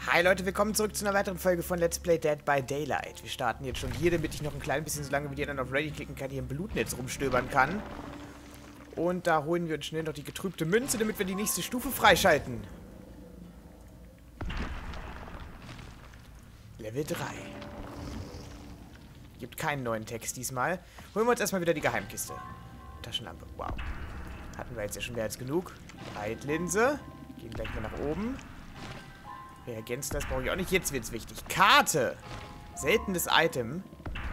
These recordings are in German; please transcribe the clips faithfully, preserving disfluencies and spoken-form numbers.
Hi Leute, willkommen zurück zu einer weiteren Folge von Let's Play Dead by Daylight. Wir starten jetzt schon hier, damit ich noch ein klein bisschen, so lange wie die anderen auf Ready klicken kann, hier im Blutnetz rumstöbern kann. Und da holen wir uns schnell noch die getrübte Münze, damit wir die nächste Stufe freischalten. Level drei. Gibt keinen neuen Text diesmal. Holen wir uns erstmal wieder die Geheimkiste. Taschenlampe, wow. Hatten wir jetzt ja schon mehr als genug. Leitlinse. Gehen gleich mal nach oben. Reagenz, das brauche ich auch nicht. Jetzt wird's wichtig. Karte. Seltenes Item.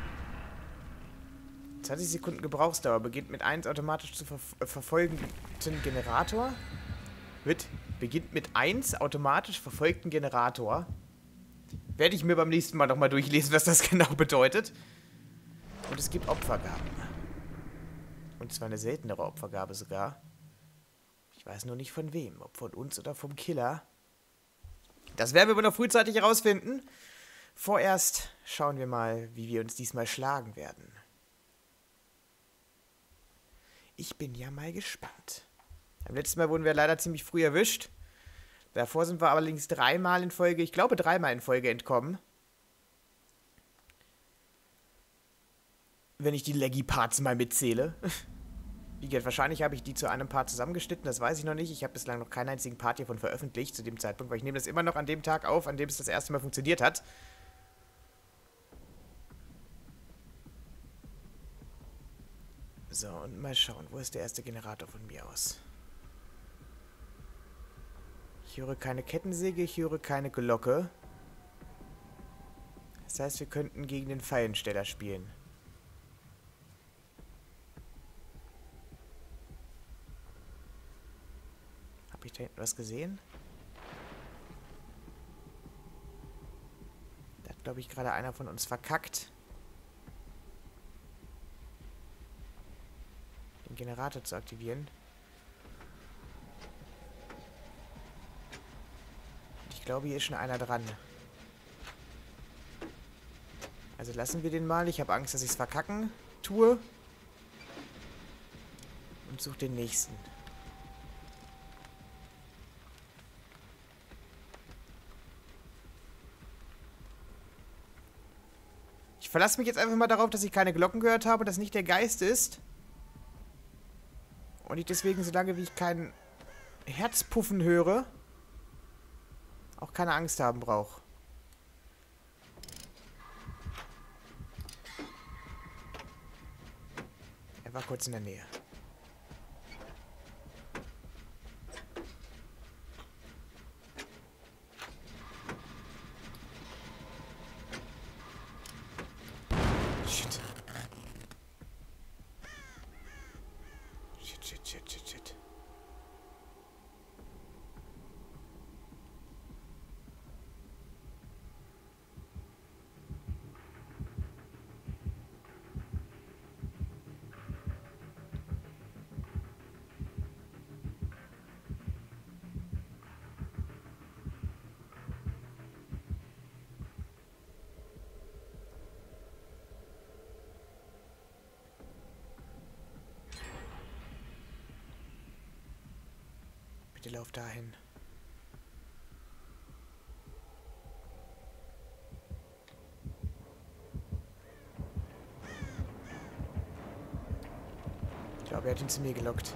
zwanzig Sekunden Gebrauchsdauer. Beginnt mit eins automatisch zu ver äh, verfolgenden Generator. Wird, beginnt mit eins automatisch verfolgten Generator. Werde ich mir beim nächsten Mal nochmal durchlesen, was das genau bedeutet. Und es gibt Opfergaben. Und zwar eine seltenere Opfergabe sogar. Ich weiß nur nicht von wem. Ob von uns oder vom Killer. Das werden wir aber noch frühzeitig herausfinden. Vorerst schauen wir mal, wie wir uns diesmal schlagen werden. Ich bin ja mal gespannt. Beim letzten Mal wurden wir leider ziemlich früh erwischt. Davor sind wir allerdings dreimal in Folge, ich glaube dreimal in Folge entkommen. Wenn ich die Leggy-Parts mal mitzähle. Wie gesagt, wahrscheinlich habe ich die zu einem Part zusammengeschnitten, das weiß ich noch nicht. Ich habe bislang noch keinen einzigen Part hiervon veröffentlicht zu dem Zeitpunkt, weil ich nehme das immer noch an dem Tag auf, an dem es das erste Mal funktioniert hat. So, und mal schauen, wo ist der erste Generator von mir aus? Ich höre keine Kettensäge, ich höre keine Glocke. Das heißt, wir könnten gegen den Fallensteller spielen. Habe ich da hinten was gesehen? Da hat, glaube ich, gerade einer von uns verkackt, den Generator zu aktivieren. Ich glaube, hier ist schon einer dran. Also lassen wir den mal. Ich habe Angst, dass ich es verkacken tue. Und suche den nächsten. Ich verlasse mich jetzt einfach mal darauf, dass ich keine Glocken gehört habe, dass nicht der Geist ist. Und ich deswegen, solange wie ich kein Herzpuffen höre, auch keine Angst haben brauche. Er war kurz in der Nähe. Shit. Shit, shit, shit, shit, shit. Bitte lauf dahin. Ich glaube, er hat ihn zu mir gelockt.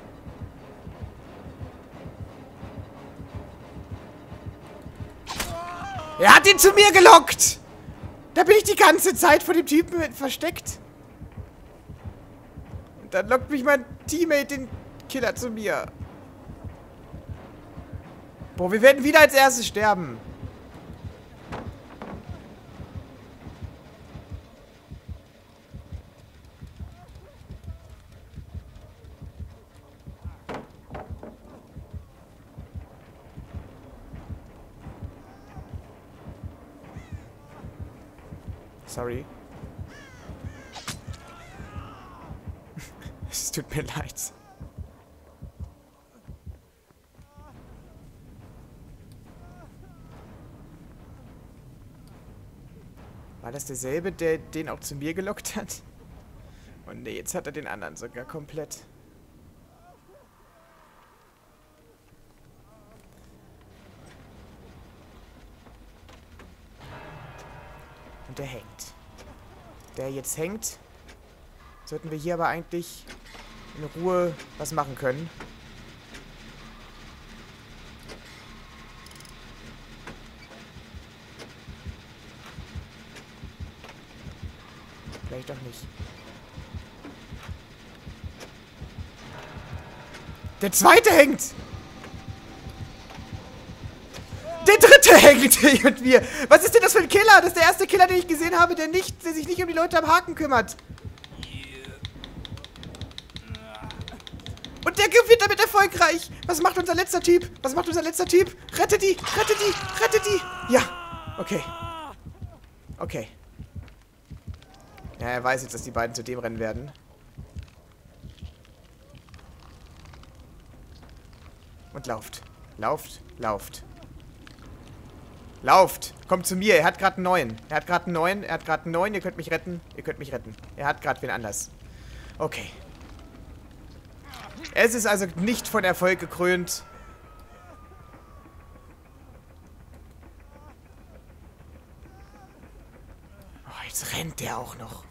Er hat ihn zu mir gelockt! Da bin ich die ganze Zeit vor dem Typen versteckt. Und dann lockt mich mein Teammate, den Killer, zu mir. Boah, wir werden wieder als erstes sterben. Sorry. Es tut mir leid. War das derselbe, der den auch zu mir gelockt hat? Und nee, jetzt hat er den anderen sogar komplett. Und der hängt. Der jetzt hängt. Sollten wir hier aber eigentlich in Ruhe was machen können. Vielleicht doch nicht. Der zweite hängt! Der dritte hängt mit mir! Was ist denn das für ein Killer? Das ist der erste Killer, den ich gesehen habe, der, nicht, der sich nicht um die Leute am Haken kümmert. Und der wird damit erfolgreich! Was macht unser letzter Typ? Was macht unser letzter Typ? Rette die! Rette die! Rette die! Ja! Okay. Okay. Ja, er weiß jetzt, dass die beiden zu dem rennen werden. Und lauft. Lauft. Lauft. Lauft! Kommt zu mir. Er hat gerade einen neuen. Er hat gerade einen neuen. Er hat gerade einen neuen. Ihr könnt mich retten. Ihr könnt mich retten. Er hat gerade wen anders. Okay. Es ist also nicht von Erfolg gekrönt. Oh, jetzt rennt der auch noch.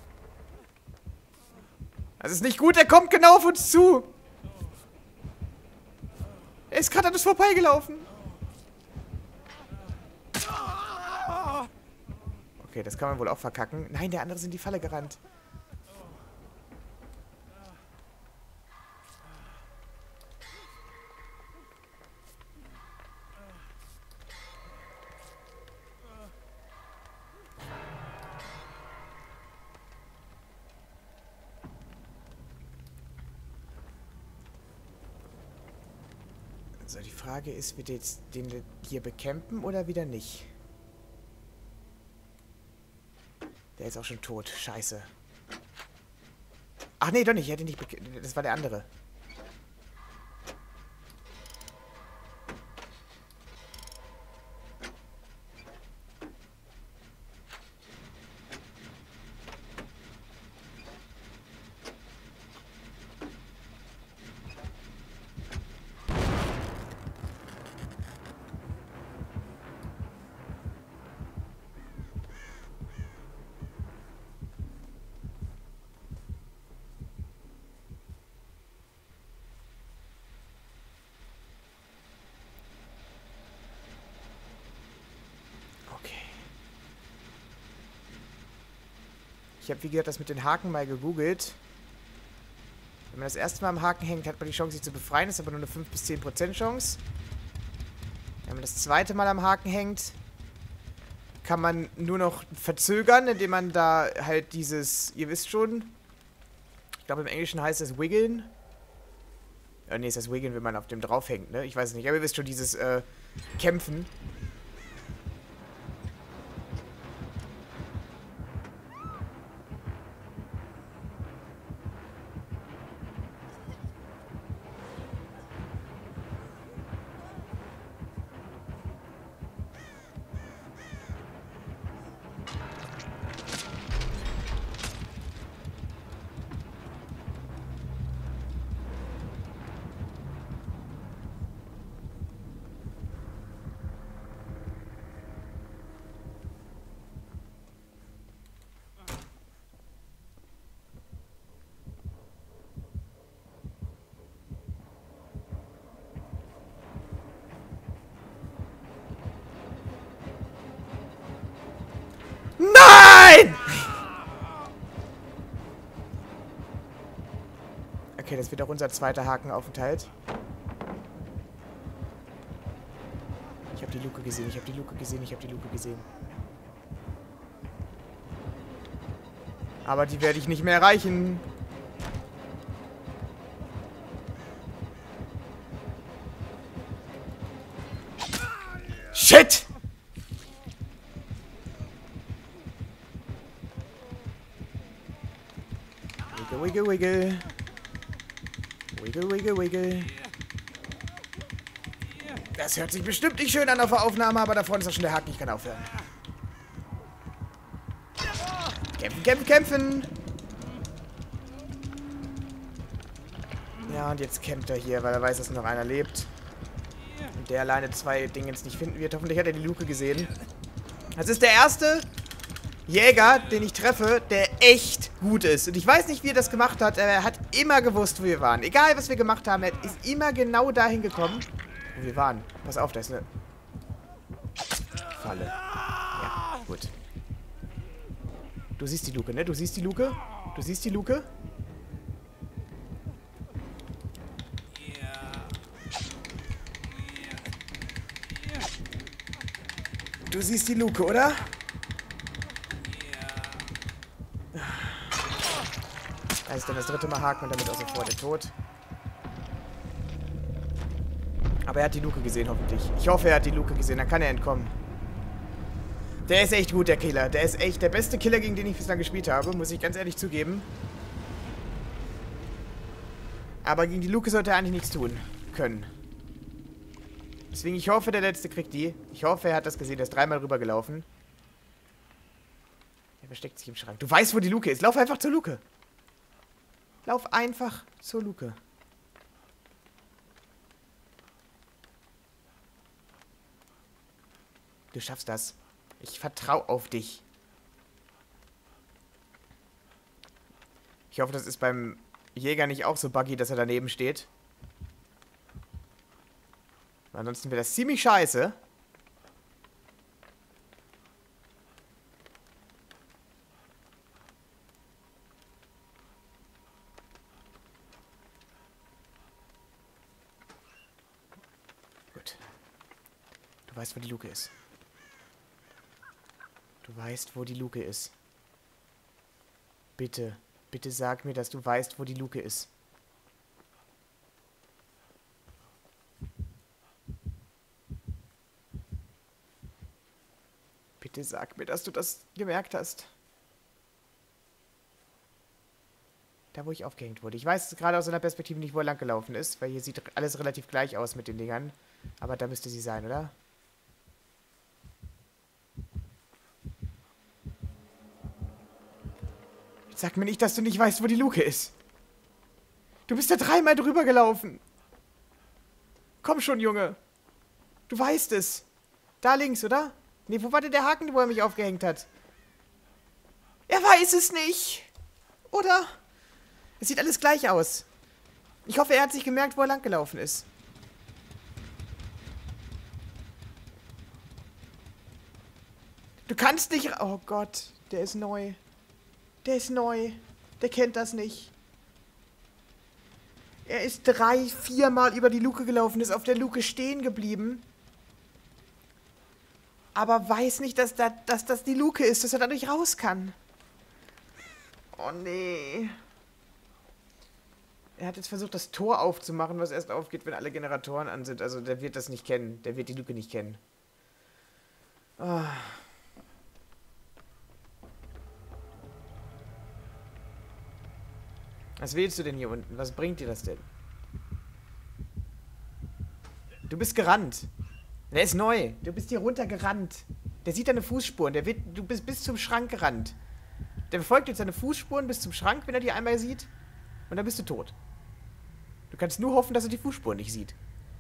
Das ist nicht gut. Er kommt genau auf uns zu. Er ist gerade an uns vorbeigelaufen. Okay, das kann man wohl auch verkacken. Nein, der andere ist in die Falle gerannt. So, die Frage ist, wird jetzt den hier bekämpfen oder wieder nicht? Der ist auch schon tot. Scheiße. Ach nee, doch nicht. Ich hätte ihn nicht bekämpft. Das war der andere. Ich habe, wie gesagt, das mit den Haken mal gegoogelt. Wenn man das erste Mal am Haken hängt, hat man die Chance, sich zu befreien. Das ist aber nur eine fünf bis zehn Prozent Chance. Wenn man das zweite Mal am Haken hängt, kann man nur noch verzögern, indem man da halt dieses, ihr wisst schon, ich glaube im Englischen heißt es wiggeln. Ja, nee, ist das wiggeln, wenn man auf dem drauf hängt, ne? Ich weiß es nicht, aber ihr wisst schon, dieses äh, Kämpfen. Nein! Okay, das wird auch unser zweiter Hakenaufenthalt. Ich habe die Luke gesehen, ich habe die Luke gesehen, ich habe die Luke gesehen. Aber die werde ich nicht mehr erreichen. Shit! Wiggle, wiggle, wiggle. Wiggle, wiggle, wiggle. Das hört sich bestimmt nicht schön an auf der Aufnahme, aber da vorne ist auch schon der Haken. Ich kann aufhören. Kämpfen, kämpfen, kämpfen. Ja, und jetzt kämpft er hier, weil er weiß, dass noch einer lebt. Und der alleine zwei Dingens nicht finden wird. Hoffentlich hat er die Luke gesehen. Das ist der erste. Jäger, den ich treffe, der echt gut ist. Und ich weiß nicht, wie er das gemacht hat, aber er hat immer gewusst, wo wir waren. Egal, was wir gemacht haben, er ist immer genau dahin gekommen, wo wir waren. Pass auf, da ist eine Falle. Ja, gut. Du siehst die Luke, ne? Du siehst die Luke? Du siehst die Luke? Du siehst die Luke, oder? Da ist dann das dritte Mal Haken und damit auch sofort der Tod. Aber er hat die Luke gesehen, hoffentlich. Ich hoffe, er hat die Luke gesehen, dann kann er entkommen. Der ist echt gut, der Killer. Der ist echt der beste Killer, gegen den ich bislang gespielt habe, muss ich ganz ehrlich zugeben. Aber gegen die Luke sollte er eigentlich nichts tun können. Deswegen, ich hoffe, der Letzte kriegt die. Ich hoffe, er hat das gesehen. Der ist dreimal rübergelaufen. Er versteckt sich im Schrank. Du weißt, wo die Luke ist. Lauf einfach zur Luke. Lauf einfach zur Luke. Du schaffst das. Ich vertraue auf dich. Ich hoffe, das ist beim Jäger nicht auch so buggy, dass er daneben steht. Ansonsten wäre das ziemlich scheiße. Gut. Du weißt, wo die Luke ist. Du weißt, wo die Luke ist. Bitte, bitte sag mir, dass du weißt, wo die Luke ist. Bitte sag mir, dass du das gemerkt hast. Da, wo ich aufgehängt wurde. Ich weiß gerade aus einer Perspektive nicht, wo er lang gelaufen ist, weil hier sieht alles relativ gleich aus mit den Dingern. Aber da müsste sie sein, oder? Jetzt sag mir nicht, dass du nicht weißt, wo die Luke ist. Du bist da dreimal drüber gelaufen. Komm schon, Junge. Du weißt es. Da links, oder? Nee, wo war denn der Haken, wo er mich aufgehängt hat? Er weiß es nicht. Oder? Es sieht alles gleich aus. Ich hoffe, er hat sich gemerkt, wo er langgelaufen ist. Du kannst nicht... Oh Gott, der ist neu. Der ist neu. Der kennt das nicht. Er ist drei, viermal über die Luke gelaufen, ist auf der Luke stehen geblieben. Aber weiß nicht, dass, da, dass das die Luke ist, dass er dadurch raus kann. Oh nee. Er hat jetzt versucht, das Tor aufzumachen, was erst aufgeht, wenn alle Generatoren an sind. Also der wird das nicht kennen. Der wird die Luke nicht kennen. Oh. Was willst du denn hier unten? Was bringt dir das denn? Du bist gerannt. Der ist neu. Du bist hier runtergerannt. Der sieht deine Fußspuren. Der wird, du bist bis zum Schrank gerannt. Der verfolgt jetzt deine Fußspuren bis zum Schrank, wenn er die einmal sieht. Und dann bist du tot. Du kannst nur hoffen, dass er die Fußspuren nicht sieht.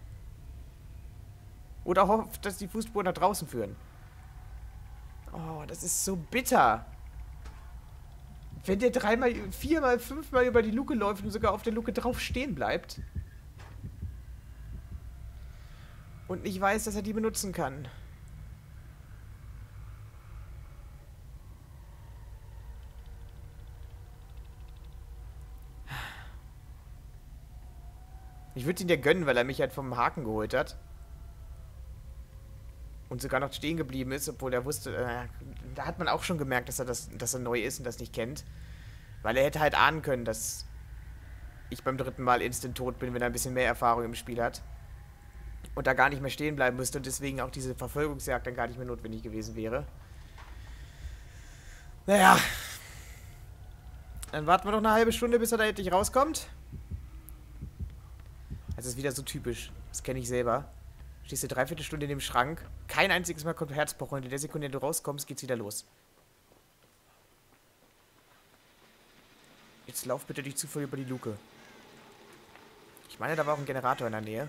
Oder hofft, dass die Fußspuren nach draußen führen. Oh, das ist so bitter. Wenn der dreimal, viermal, fünfmal über die Luke läuft und sogar auf der Luke drauf stehen bleibt. Und nicht weiß, dass er die benutzen kann. Ich würde ihn dir gönnen, weil er mich halt vom Haken geholt hat. Und sogar noch stehen geblieben ist, obwohl er wusste, äh, da hat man auch schon gemerkt, dass er, das, dass er neu ist und das nicht kennt. Weil er hätte halt ahnen können, dass ich beim dritten Mal instant tot bin, wenn er ein bisschen mehr Erfahrung im Spiel hat. Und da gar nicht mehr stehen bleiben müsste und deswegen auch diese Verfolgungsjagd dann gar nicht mehr notwendig gewesen wäre. Naja. Dann warten wir noch eine halbe Stunde, bis er da endlich rauskommt. Das ist wieder so typisch. Das kenne ich selber. Stehst du dreiviertel Stunde in dem Schrank. Kein einziges Mal kommt Herzpochen und in der Sekunde, in der du rauskommst, geht's wieder los. Jetzt lauf bitte durch Zufall über die Luke. Ich meine, da war auch ein Generator in der Nähe.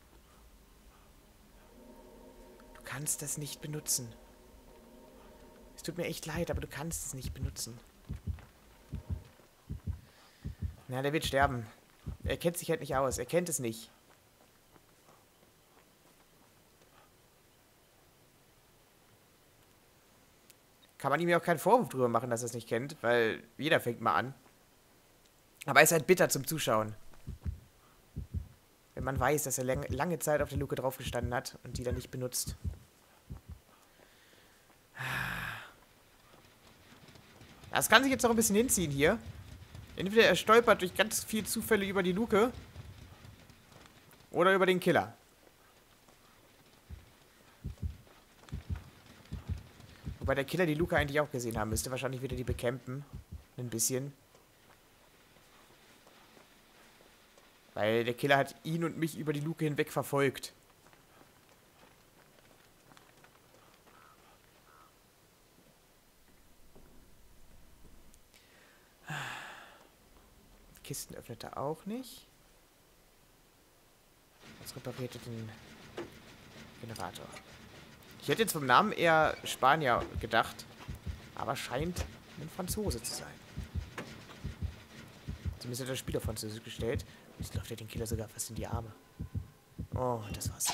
Du kannst das nicht benutzen. tut mir echt leid, aber du kannst es nicht benutzen. Na, der wird sterben. Er kennt sich halt nicht aus. Er kennt es nicht. Kann man ihm ja auch keinen Vorwurf drüber machen, dass er es nicht kennt, weil jeder fängt mal an. Aber er ist halt bitter zum Zuschauen. Wenn man weiß, dass er lang, lange Zeit auf der Luke draufgestanden hat und die dann nicht benutzt. Das kann sich jetzt noch ein bisschen hinziehen hier. Entweder er stolpert durch ganz viel Zufälle über die Luke oder über den Killer. Wobei der Killer die Luke eigentlich auch gesehen haben müsste. Wahrscheinlich wieder die bekämpfen. Ein bisschen. Weil der Killer hat ihn und mich über die Luke hinweg verfolgt. Kisten öffnet er auch nicht. Jetzt repariert er den Generator. Ich hätte jetzt vom Namen eher Spanier gedacht, aber scheint ein Franzose zu sein. Zumindest hat der Spieler Französisch gestellt. Jetzt läuft er den Killer sogar fast in die Arme. Oh, das war's.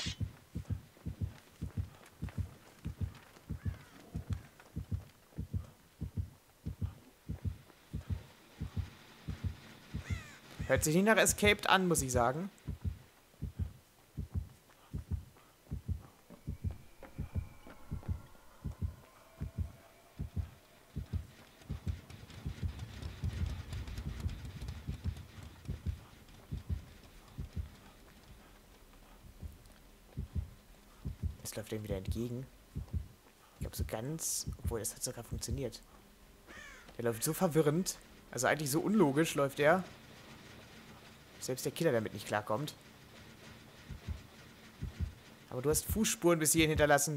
Hört sich nicht nach Escaped an, muss ich sagen. Jetzt läuft er ihm wieder entgegen. Ich glaube so ganz... Obwohl, das hat sogar funktioniert. Der läuft so verwirrend. Also eigentlich so unlogisch läuft er. Selbst der Killer damit nicht klarkommt. Aber du hast Fußspuren bis hierhin hinterlassen.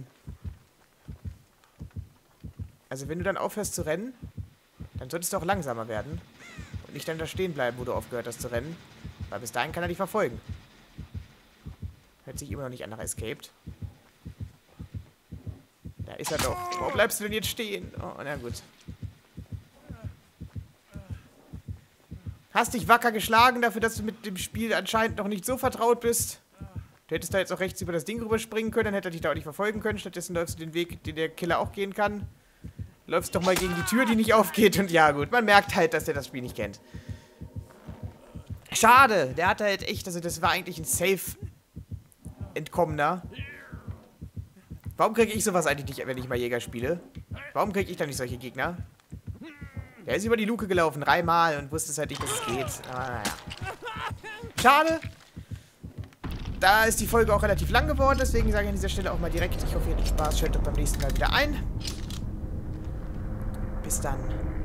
Also wenn du dann aufhörst zu rennen, dann solltest du auch langsamer werden. Und nicht dann da stehen bleiben, wo du aufgehört hast zu rennen. Weil bis dahin kann er dich verfolgen. Hört sich immer noch nicht an nach Escaped. Da ist er doch. Wo bleibst du denn jetzt stehen? Oh, na gut. Hast dich wacker geschlagen dafür, dass du mit dem Spiel anscheinend noch nicht so vertraut bist. Du hättest da jetzt auch rechts über das Ding rüberspringen können, dann hätte er dich da auch nicht verfolgen können. Stattdessen läufst du den Weg, den der Killer auch gehen kann. Läufst doch mal gegen die Tür, die nicht aufgeht. Und ja gut, man merkt halt, dass der das Spiel nicht kennt. Schade, der hatte halt echt, also das war eigentlich ein Safe-Entkommener. Warum kriege ich sowas eigentlich nicht, wenn ich mal Jäger spiele? Warum kriege ich da nicht solche Gegner? Der ist über die Luke gelaufen, dreimal und wusste es halt nicht, dass es geht. Ah, naja. Schade. Da ist die Folge auch relativ lang geworden, deswegen sage ich an dieser Stelle auch mal direkt, ich hoffe, ihr hattet Spaß, schaltet doch beim nächsten Mal wieder ein. Bis dann.